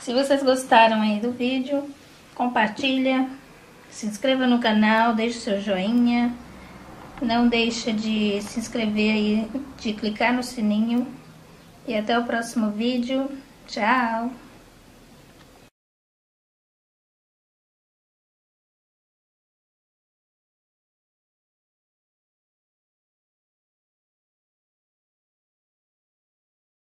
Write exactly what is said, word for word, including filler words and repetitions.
Se vocês gostaram aí do vídeo, compartilha, se inscreva no canal, deixe seu joinha. Não deixa de se inscrever aí, de clicar no sininho. E até o próximo vídeo. Tchau!